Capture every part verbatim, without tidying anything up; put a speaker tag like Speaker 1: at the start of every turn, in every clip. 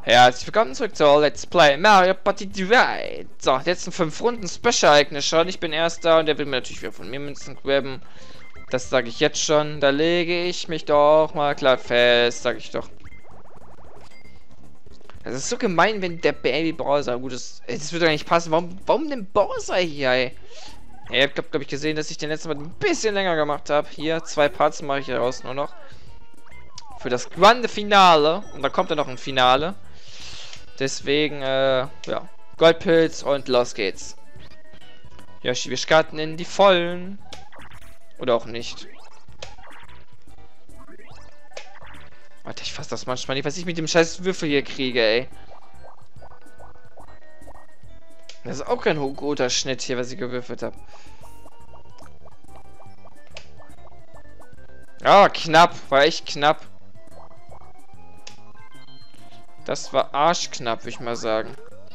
Speaker 1: Herzlich willkommen zurück zu Let's Play Mario Party drei. So, jetzt ein fünf Runden Special-Ereignis schon. Ich bin Erster und der will mir natürlich wieder von mir Münzen grabben. Das sage ich jetzt schon. Da lege ich mich doch mal klar fest, sage ich doch. Das ist so gemein, wenn der Baby Bowser, gut, das, das würde gar nicht passen. Warum, warum denn Bowser hier, ey? Ihr habt, glaube ich, gesehen, dass ich den letzten Mal ein bisschen länger gemacht habe. Hier, zwei Parts mache ich daraus nur noch. Für das Grande Finale. Und da kommt dann noch ein Finale. Deswegen, äh, ja. Goldpilz und los geht's. Yoshi, wir starten in die Vollen. Oder auch nicht. Warte, ich fasse das manchmal nicht, was ich mit dem scheiß Würfel hier kriege, ey. Das ist auch kein guter Schnitt hier, was ich gewürfelt habe. Ah, knapp. War echt knapp. Das war arschknapp, würde ich mal sagen.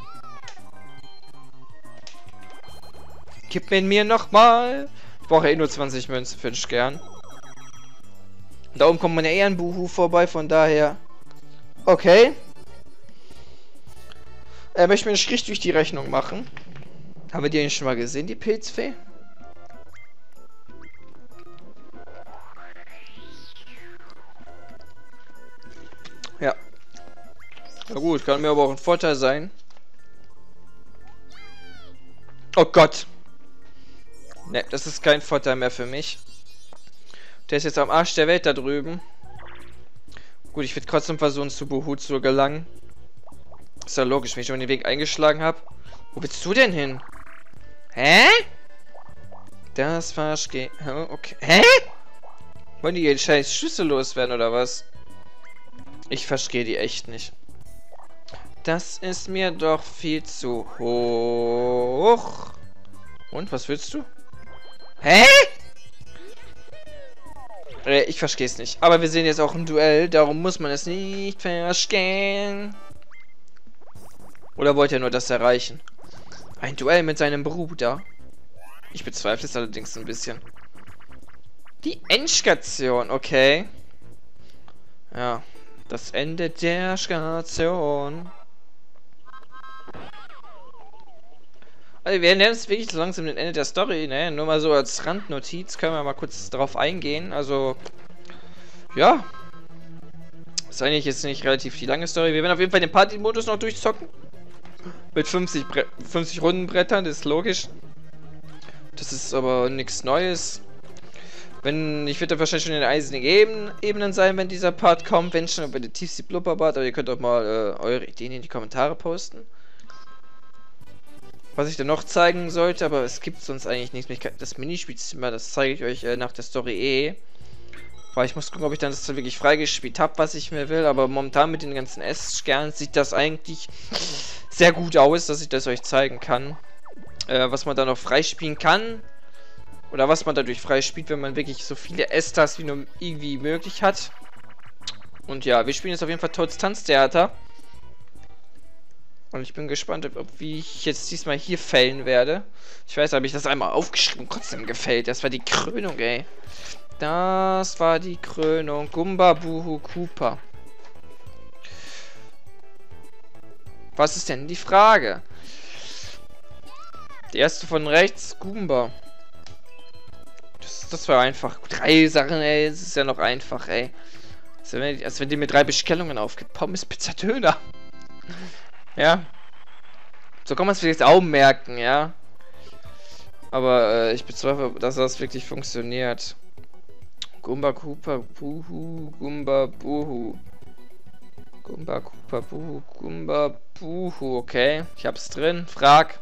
Speaker 1: Gib mir mir nochmal. Ich brauche eh nur zwanzig Münzen für den Stern. Da oben kommt man ja eher ein Buhu vorbei, von daher. Okay. Er möchte mir einen Strich durch die Rechnung machen. Haben wir die eigentlich schon mal gesehen, die Pilzfee? Ja. Na gut, kann mir aber auch ein Vorteil sein. Oh Gott. Ne, das ist kein Vorteil mehr für mich. Der ist jetzt am Arsch der Welt da drüben. Gut, ich werde trotzdem versuchen, zu Buhu zu gelangen. Ist ja logisch, wenn ich schon den Weg eingeschlagen habe. Wo willst du denn hin? Hä? Das verstehe. Okay. Hä? Wollen die ihren scheiß Schlüssel loswerden oder was? Ich verstehe die echt nicht. Das ist mir doch viel zu hoch. Und, was willst du? Hä? Äh, ich verstehe es nicht. Aber wir sehen jetzt auch ein Duell, darum muss man es nicht verstehen. Oder wollte er nur das erreichen? Ein Duell mit seinem Bruder. Ich bezweifle es allerdings ein bisschen. Die Endstation, okay. Ja, das Ende der Station. Also wir nähern uns wirklich so langsam dem Ende der Story, ne? Nur mal so als Randnotiz können wir mal kurz drauf eingehen. Also, ja. Ist eigentlich jetzt nicht relativ die lange Story. Wir werden auf jeden Fall den Party-Modus noch durchzocken. Mit fünfzig, Bre fünfzig Rundenbrettern, das ist logisch. Das ist aber nichts Neues. Wenn, ich werde wahrscheinlich schon in den eisigen Ebenen, Ebenen sein, wenn dieser Part kommt. Wenn schon bei der Tiefsee Blubberbad. Aber ihr könnt auch mal äh, eure Ideen in die Kommentare posten. Was ich dann noch zeigen sollte, aber es gibt sonst eigentlich nichts mehr. Das Minispielzimmer, das zeige ich euch äh, nach der Story eh. Weil ich muss gucken, ob ich dann das wirklich freigespielt habe, was ich mir will. Aber momentan mit den ganzen S-Sternen sieht das eigentlich sehr gut aus, dass ich das euch zeigen kann. Äh, was man da noch freispielen kann. Oder was man dadurch freispielt, wenn man wirklich so viele S-Stars wie nur irgendwie möglich hat. Und ja, wir spielen jetzt auf jeden Fall Toads Tanztheater. Und ich bin gespannt, ob, wie ich jetzt diesmal hier fällen werde. Ich weiß, habe ich das einmal aufgeschrieben, trotzdem gefällt. Das war die Krönung, ey. Das war die Krönung. Gumba, Buhu, Koopa. Was ist denn die Frage? Die erste von rechts, Goomba. Das, das war einfach. Drei Sachen, ey. Das ist ja noch einfach, ey. Als wenn, als wenn die mit drei Bestellungen aufgibt. Pommes, Pizza, Döner. Ja. So kann man es vielleicht auch merken, ja. Aber äh, ich bezweifle, dass das wirklich funktioniert. Gumba, Koopa, Buhu, Gumba, Buhu. Gumba, Koopa, Buhu, Gumba, Buhu. Okay, ich hab's drin. Frag.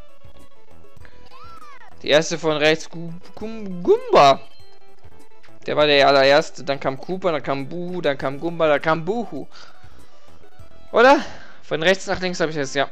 Speaker 1: Die erste von rechts, Gum Gumba. Der war der allererste. Dann kam Koopa, dann kam Buhu, dann kam Gumba, dann kam Buhu. Oder? Von rechts nach links habe ich das, ja.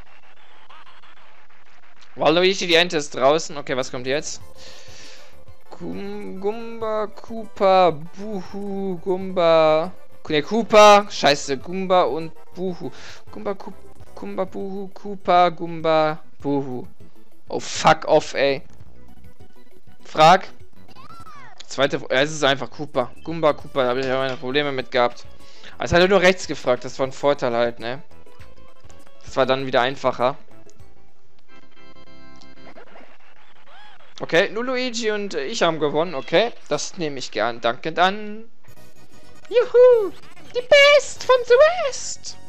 Speaker 1: Waluigi, die Ente ist draußen. Okay, was kommt jetzt? Gum Gumba, Koopa, Buhu, Gumba. Ne, Koopa. Scheiße, Gumba und Buhu. Gumba, Ku Gumba, Buhu, Koopa, Gumba, Buhu. Oh, fuck off, ey. Frag. Zweite. Ja, es ist einfach Koopa. Gumba, Koopa, da habe ich ja meine Probleme mit gehabt. Also hat er nur rechts gefragt, das war ein Vorteil halt, ne? Das war dann wieder einfacher. Okay, nur Luigi und ich haben gewonnen. Okay, das nehme ich gern. Danke dann. Juhu! Die Best von The West!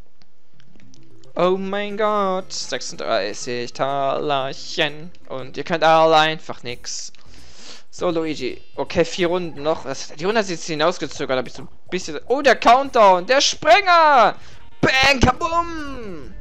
Speaker 1: Oh mein Gott, sechsunddreißig Talerchen. Und ihr könnt alle einfach nix. So, Luigi. Okay, vier Runden noch. Das, die Runde hat sich jetzt hinausgezögert. Habe ich so ein bisschen... Oh, der Countdown! Der Sprenger! Bang, kabum!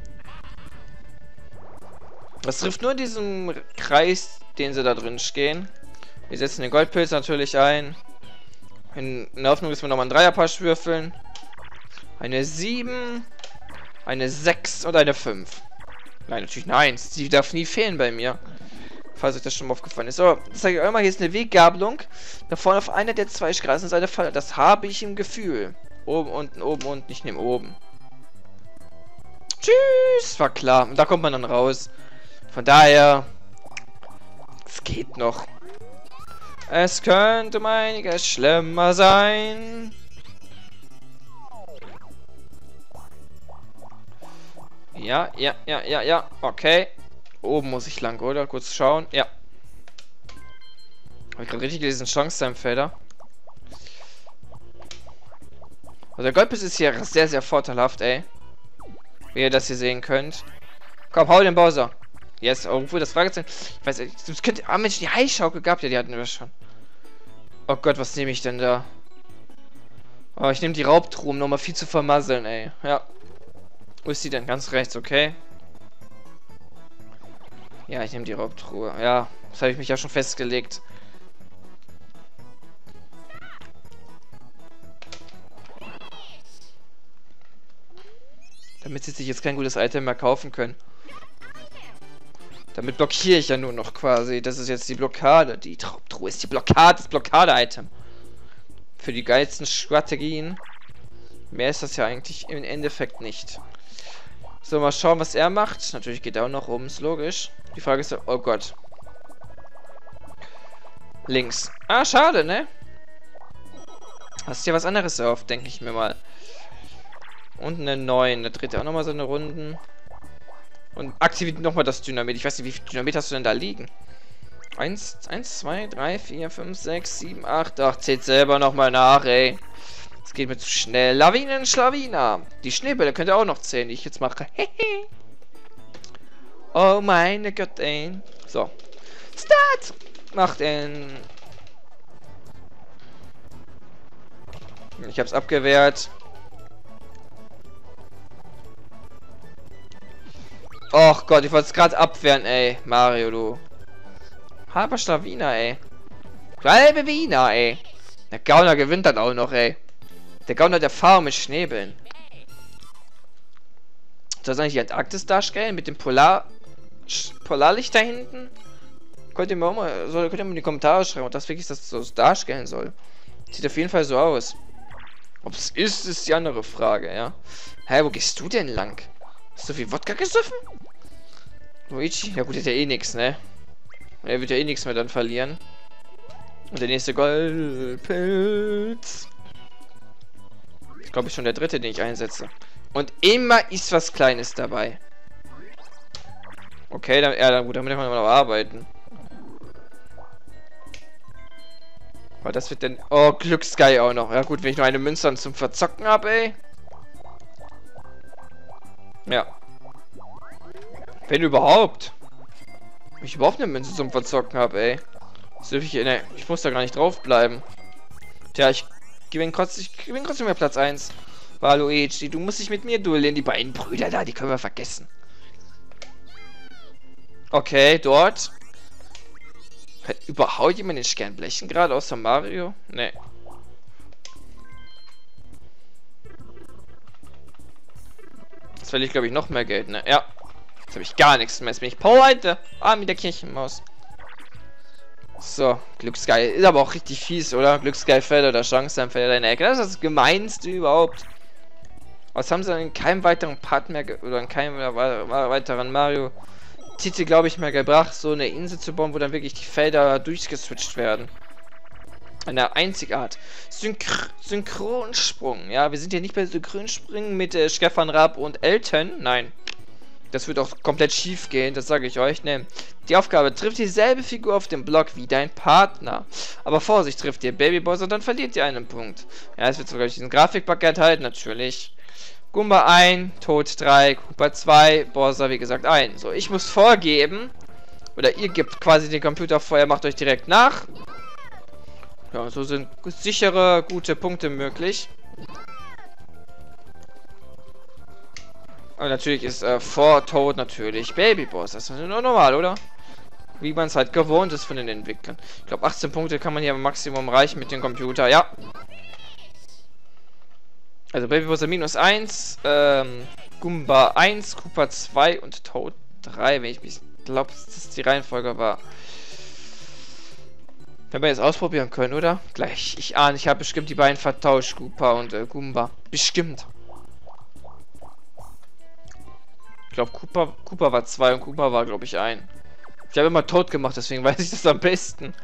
Speaker 1: Das trifft nur diesen Kreis, den sie da drin stehen. Wir setzen den Goldpilz natürlich ein. In, in der Hoffnung, dass wir nochmal einen Dreierpasch würfeln. Eine sieben, eine sechs und eine fünf. Nein, natürlich eine eins. Die darf nie fehlen bei mir. Falls euch das schon mal aufgefallen ist. So, das zeige ich euch mal. Hier ist eine Weggabelung. Da vorne auf einer der zwei Straßen ist eine Falle. Das habe ich im Gefühl. Oben, unten, oben, unten. Ich nehme oben. Tschüss. War klar. Und da kommt man dann raus. Von daher... Es geht noch. Es könnte um einiges schlimmer sein. Ja, ja, ja, ja, ja. Okay. Oben muss ich lang, oder? Kurz schauen. Ja. Habe ich gerade richtig gelesen. Chance-Time-Felder. Also der Goldbiss ist hier sehr, sehr vorteilhaft, ey. Wie ihr das hier sehen könnt. Komm, hau den Bowser. Yes, obwohl das Fragezeichen. Ich weiß nicht, das könnte. Ah, Mensch, die Heischaukel gehabt. Ja, die hatten wir schon. Oh Gott, was nehme ich denn da? Oh, ich nehme die Raubtruhe, um nochmal viel zu vermasseln, ey. Ja. Wo ist die denn? Ganz rechts, okay. Ja, ich nehme die Raubtruhe. Ja, das habe ich mich ja schon festgelegt. Damit sie sich jetzt kein gutes Item mehr kaufen können. Damit blockiere ich ja nur noch quasi. Das ist jetzt die Blockade. Die Raubtruhe ist die Blockade, das Blockade-Item. Für die geilsten Strategien. Mehr ist das ja eigentlich im Endeffekt nicht. So, mal schauen, was er macht. Natürlich geht er auch noch rum, ist logisch. Die Frage ist, oh Gott. Links. Ah, schade, ne? Hast ja was anderes auf, denke ich mir mal. Und eine neun. Da dreht er auch nochmal seine Runden. Und aktiviert nochmal das Dynamit. Ich weiß nicht, wie viel Dynamit hast du denn da liegen? eins, eins, zwei, drei, vier, fünf, sechs, sieben, acht. Ach, zählt selber nochmal nach, ey. Das geht mir zu schnell. Lawinen, Schlawiner. Die Schneebälle könnt ihr auch noch zählen, die ich jetzt mache. Oh meine Gott, ey. So. Start! Macht den. Ich hab's abgewehrt. Och Gott, ich wollte es gerade abwehren, ey. Mario, du. Halber Schlawiner, ey. Halbe Wiener, ey. Der Gauner gewinnt dann auch noch, ey. Der Gauner hat Erfahrung mit Schneebällen. Soll das eigentlich die Antarktis darstellen? Mit dem Polar... Polarlicht da hinten? Könnt ihr mir auch mal... Soll, könnt ihr mir in die Kommentare schreiben, ob das wirklich das so darstellen soll. Sieht auf jeden Fall so aus. Ob es ist, ist die andere Frage, ja. Hä, wo gehst du denn lang? Hast du viel Wodka gesoffen? Luigi? Ja gut, der hat ja eh nichts, ne? Er wird ja eh nichts mehr dann verlieren. Und der nächste Goldpilz. Ich glaube, ich schon der dritte, den ich einsetze. Und immer ist was Kleines dabei. Okay, dann, ja, dann gut, damit kann man noch arbeiten. Aber das wird dann... Oh, Glückssky auch noch. Ja gut, wenn ich noch eine Münze dann zum Verzocken habe, ey. Ja. Wenn überhaupt. Wenn ich überhaupt eine Münze zum Verzocken habe, ey. Das dürfe ich... Ne, ich muss da gar nicht drauf bleiben. Tja, ich gewinne trotzdem, ich gewinne trotzdem mehr Platz eins. War Luigi, du musst dich mit mir duellieren. Die beiden Brüder da, die können wir vergessen. Okay, dort. Hat überhaupt jemand den Sternblechen gerade außer Mario? Ne. Jetzt verliere ich, glaube ich, noch mehr Geld, ne? Ja. Jetzt habe ich gar nichts mehr. Jetzt bin ich pleite. Ah, mit der Kirchenmaus. So, Glücksgeil. Ist aber auch richtig fies, oder? Glücksgeil-Felder oder Chance-Time-Felder in der Ecke. Das ist das Gemeinste überhaupt. Was haben sie dann in keinem weiteren Part mehr, oder in keinem weiteren Mario-Titel, glaube ich, mehr gebracht, so eine Insel zu bauen, wo dann wirklich die Felder durchgeswitcht werden. Eine Einzigart. Synch Synchronsprung. Ja, wir sind hier nicht bei Synchronspringen mit äh, Stefan Raab und Elton. Nein. Das wird auch komplett schief gehen, das sage ich euch. Ne. Die Aufgabe: trifft dieselbe Figur auf dem Block wie dein Partner. Aber Vorsicht, trifft ihr Babyboss und dann verliert ihr einen Punkt. Ja, es wird sogar diesen Grafikbug enthalten, natürlich. Goomba ein, Tod drei, Koopa zwei, Bowser wie gesagt ein. So, ich muss vorgeben, oder ihr gebt quasi den Computer vor, er macht euch direkt nach. Ja, so sind sichere, gute Punkte möglich. Aber natürlich ist äh, vor Tod natürlich Babyboss. Das ist nur normal, oder? Wie man es halt gewohnt ist von den Entwicklern. Ich glaube, achtzehn Punkte kann man hier im Maximum reichen mit dem Computer. Ja. Also Babyboss minus eins, ähm, Goomba eins, Koopa zwei und Toad drei, wenn ich mich glaube, dass das die Reihenfolge war. Wenn wir jetzt ausprobieren können, oder? Gleich. Ich ahne, ich habe bestimmt die beiden vertauscht, Koopa und äh, Goomba. Bestimmt. Ich glaube, Koopa, Koopa war zwei und Koopa war, glaube ich, ein. Ich habe immer tot gemacht, deswegen weiß ich das am besten.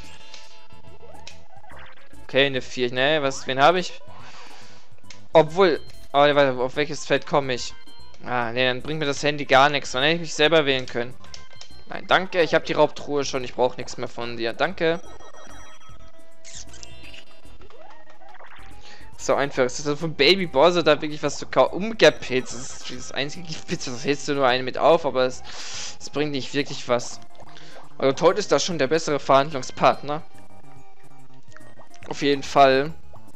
Speaker 1: Okay, eine vier. Ne, was, wen habe ich? Obwohl, aber warte, auf welches Feld komme ich? Ah, ne, dann bringt mir das Handy gar nichts. Dann hätte ich mich selber wählen können. Nein, danke. Ich habe die Raubtruhe schon. Ich brauche nichts mehr von dir. Danke. So einfach. Ist das also von Baby Bowser da wirklich was zu kaufen? Umgepilz. Das ist das einzige Giftpilz. Das hältst du nur einen mit auf, aber es, es bringt nicht wirklich was. Also Toad ist da schon der bessere Verhandlungspartner. Auf jeden Fall.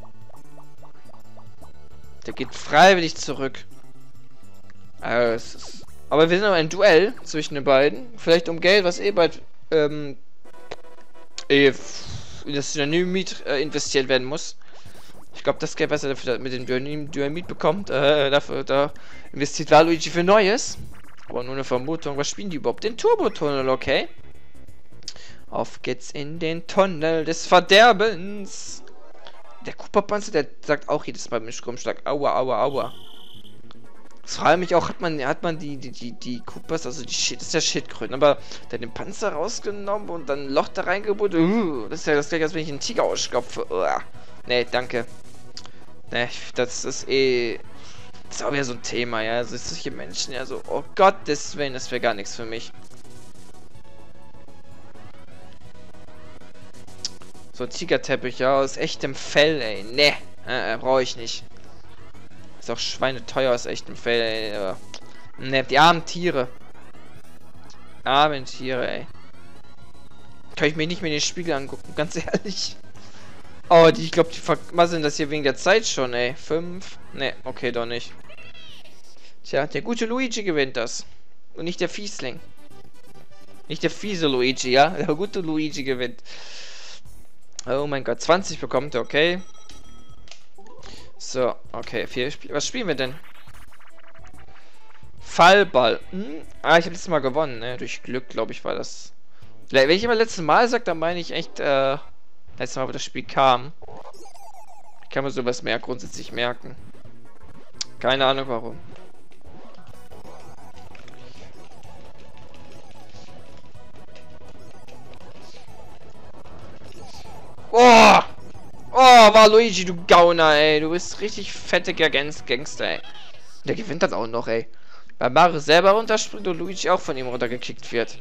Speaker 1: Der geht freiwillig zurück. Also es ist, aber wir sind noch ein Duell zwischen den beiden. Vielleicht um Geld, was eh bald ähm, eh in das Dynamit äh, investiert werden muss. Ich glaube, das Geld, was er dafür mit dem Dynamit bekommt, äh, dafür da investiert Waluigi für Neues. Aber nur eine Vermutung. Was spielen die überhaupt? Den Turbo-Tunnel, okay? Auf geht's in den Tunnel des Verderbens. Der Koopa-Panzer, der sagt auch jedes Mal mit dem Stromschlag: Aua, aua, aua. Das frage mich auch, hat man, hat man die, die, die, die Koopas, also die Shit, das ist ja Schildkröten, aber dann den Panzer rausgenommen und dann ein Loch da reingebaut. Uh, das ist ja das gleiche, als wenn ich einen Tiger ausstopfe. Uh, nee, danke. Nee, das ist eh. Das ist auch wieder so ein Thema, ja. Also solche Menschen, ja, so, oh Gottes Willen, das wäre gar nichts für mich. So, Tigerteppich, ja, aus echtem Fell, ey. Nee, äh, äh, brauche ich nicht. Ist auch schweineteuer aus echtem Fell, ey. Aber, ne, die armen Tiere. Armen Tiere, ey. Kann ich mir nicht mehr in den Spiegel angucken, ganz ehrlich. Oh, die, ich glaube, die vermasseln das hier wegen der Zeit schon, ey. Fünf? Ne, okay, doch nicht. Tja, der gute Luigi gewinnt das. Und nicht der Fiesling. Nicht der fiese Luigi, ja? Der gute Luigi gewinnt. Oh mein Gott, zwanzig bekommt er, okay. So, okay, vier Spiel. Was spielen wir denn? Fallball. Hm? Ah, ich habe letztes Mal gewonnen, ne? Durch Glück, glaube ich, war das. Wenn ich immer letztes Mal sage, dann meine ich echt, äh, letztes Mal, wo das Spiel kam. Ich kann mir sowas mehr grundsätzlich merken. Keine Ahnung warum. Oh! Oh, war Luigi, du Gauner, ey. Du bist richtig fettiger Gangster, ey. Der gewinnt das auch noch, ey. Weil Mario selber runterspringt und Luigi auch von ihm runtergekickt wird.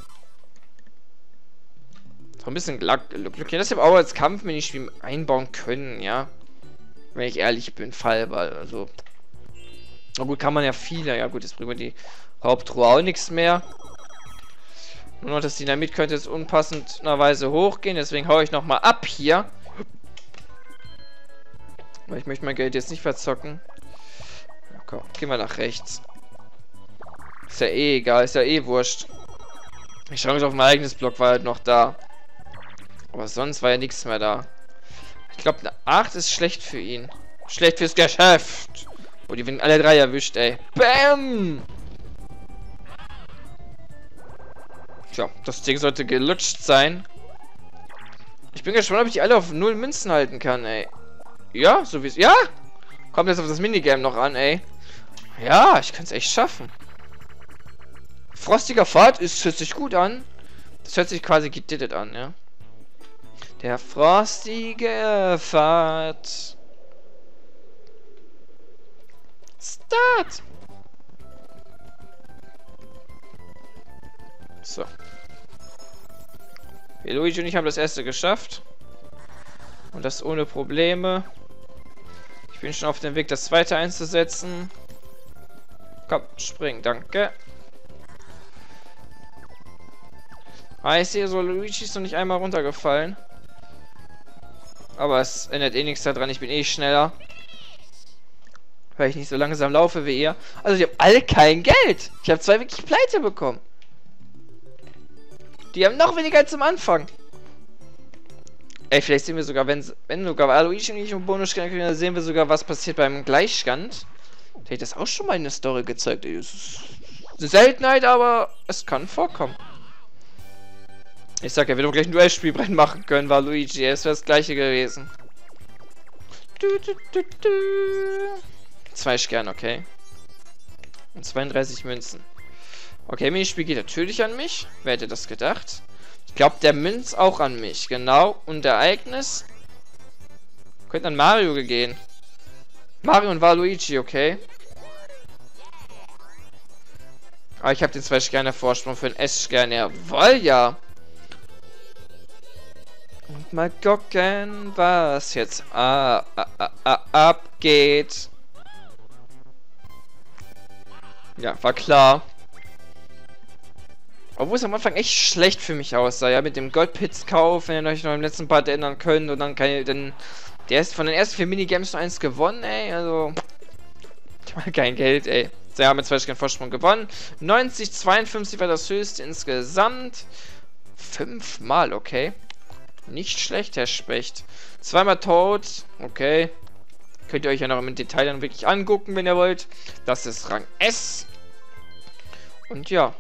Speaker 1: So ein bisschen Glück. Das hätte auch als Kampfminispiel einbauen können, ja. Wenn ich ehrlich bin, Fallball. Also. Na gut, kann man ja viele. Ja gut, jetzt bringen wir die Haupttruhe auch nichts mehr. Nur noch das Dynamit könnte jetzt unpassenderweise hochgehen. Deswegen haue ich nochmal ab hier. Weil ich möchte mein Geld jetzt nicht verzocken. Komm, gehen wir nach rechts. Ist ja eh egal, ist ja eh wurscht. Ich schaue mich auf mein eigenes Block, war halt noch da. Aber sonst war ja nichts mehr da. Ich glaube, eine acht ist schlecht für ihn. Schlecht fürs Geschäft. Oh, die werden alle drei erwischt, ey. Bam! Tja, das Ding sollte gelutscht sein. Ich bin gespannt, ob ich die alle auf null Münzen halten kann, ey. Ja, so wie es... Ja! Kommt jetzt auf das Minigame noch an, ey. Ja, ich kann es echt schaffen. Frostiger Pfad ist, hört sich gut an. Das hört sich quasi gedittet an, ja. Der frostige Pfad. Start! So. Wir, Luigi und ich haben das erste geschafft. Und das ohne Probleme. Ich bin schon auf dem Weg, das zweite einzusetzen. Komm, spring, danke. Ah, ich sehe so, Luigi ist noch nicht einmal runtergefallen. Aber es ändert eh nichts daran, ich bin eh schneller. Weil ich nicht so langsam laufe wie ihr. Also, die haben alle kein Geld. Ich habe zwei wirklich pleite bekommen. Die haben noch weniger als am Anfang. Ey, vielleicht sehen wir sogar, wenn, wenn sogar Luigi und ich einen Bonus kriegen, dann sehen wir sogar, was passiert beim Gleichstand. Da hätte ich das auch schon mal in der Story gezeigt. Ey, es ist eine Seltenheit, aber es kann vorkommen. Ich sag ja, wir hätten gleich ein Duellspielbrett machen können, war Luigi. Es wäre das gleiche gewesen. Du, du, du, du. Zwei Sterne, okay. Und zweiunddreißig Münzen. Okay, Minispiel geht natürlich an mich. Wer hätte das gedacht? Ich glaube, der Münz auch an mich. Genau. Und Ereignis könnte an Mario gehen. Mario und Waluigi, okay. Aber ich habe den zwei Sterne Vorsprung für den S-Stern. Jawohl, ja. Und mal gucken, was jetzt ah, ah, ah, ah, abgeht. Ja, war klar. Obwohl es am Anfang echt schlecht für mich aussah, ja, mit dem Goldpits-Kauf, wenn ihr euch noch im letzten Part erinnern könnt, und dann kann ich, dann, der ist von den ersten vier Minigames nur eins gewonnen, ey, also, ich habe kein Geld, ey. So, wir haben mit zwei Stücken Vorsprung gewonnen, neunzig, zweiundfünfzig war das höchste insgesamt, fünfmal, okay, nicht schlecht, Herr Specht, zweimal tot, okay, könnt ihr euch ja noch im Detail dann wirklich angucken, wenn ihr wollt, das ist Rang S, und ja.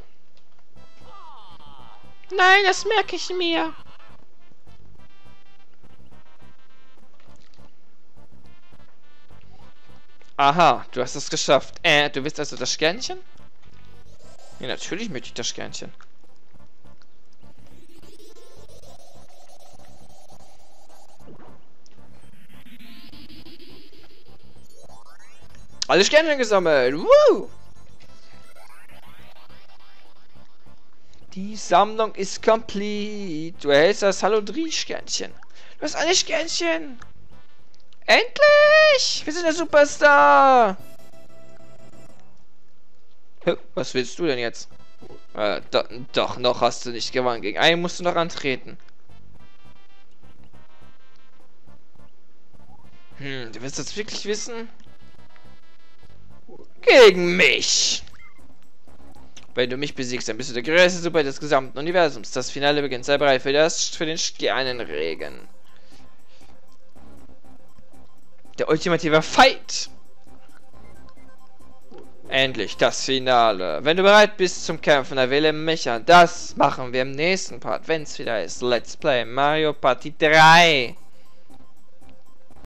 Speaker 1: Nein, das merke ich mir. Aha, du hast es geschafft. Äh, du willst also das Sternchen? Ja, natürlich möchte ich das Sternchen. Alle Sternchen gesammelt. Woo! Die Sammlung ist complete. Du erhältst das Hallo drei Sternchen. Du hast alle Sternchen. Endlich! Wir sind der Superstar. Hä, was willst du denn jetzt? Äh, do, doch, noch hast du nicht gewonnen. Gegen einen musst du noch antreten. Hm, du willst das wirklich wissen? Gegen mich! Wenn du mich besiegst, dann bist du der größte Super des gesamten Universums. Das Finale beginnt. Sei bereit für das, für den Sternenregen. Der ultimative Fight. Endlich, das Finale. Wenn du bereit bist zum Kämpfen, dann wähle mich an. Das machen wir im nächsten Part, wenn es wieder ist. Let's Play Mario Party drei.